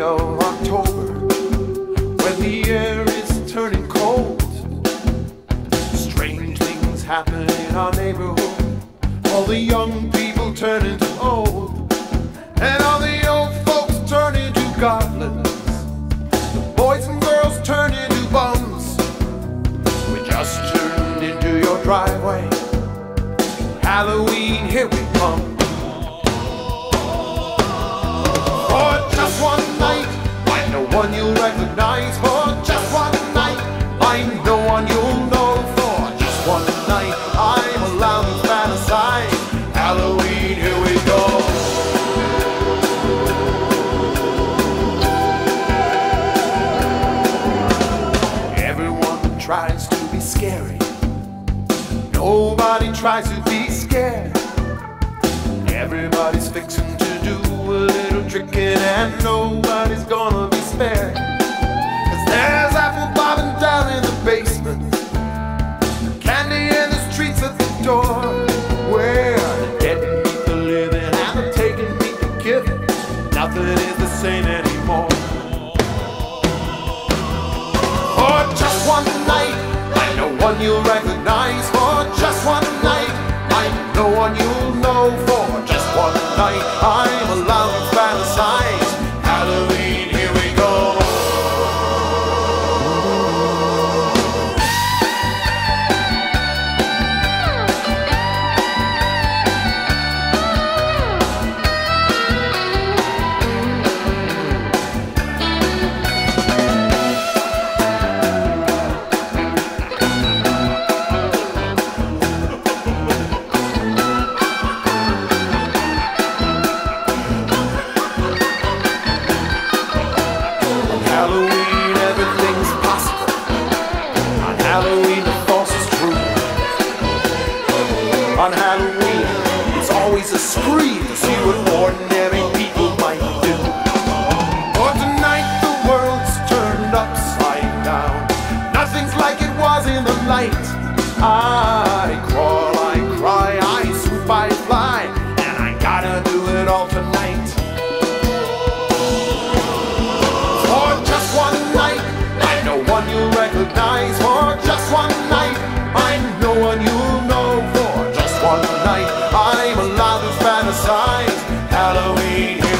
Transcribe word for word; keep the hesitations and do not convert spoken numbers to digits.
of October, when the air is turning cold. Strange things happen in our neighborhood. All the young people turn into old, and all the old folks turn into goblins. The boys and girls turn into bums. We just turned into your driveway. Halloween, here we come. For just one night, find no one you'll recognize. For just one night, find no one you'll know. For just one night, I'm allowed to fantasize. Halloween, here we go. Everyone tries to be scary. Nobody tries to be scared. Everybody's fixing to do a little tricking, and nobody's gonna be spared. 'Cause there's apple bobbing down in the basement, candy in the streets at the door, where the dead meet the living and the taking meet the giving. Nothing is the same anymore. For just one night, find no one you'll recognize. For just one night, find no one you'll know. For just one night, I'm allowed to fantasize. Halloween, here we go. Halloween, everything's possible. On Halloween, the false is true. On Halloween, it's always a scream to see what ordinary people might do. For tonight, the world's turned upside down. Nothing's like it was in the night. I crawl, I cry, I swoop, I fly, and I gotta do it all tonight. One you'll recognize. For just one night, I'm no one you'll know. For just one night, I'm allowed to fantasize. Halloween.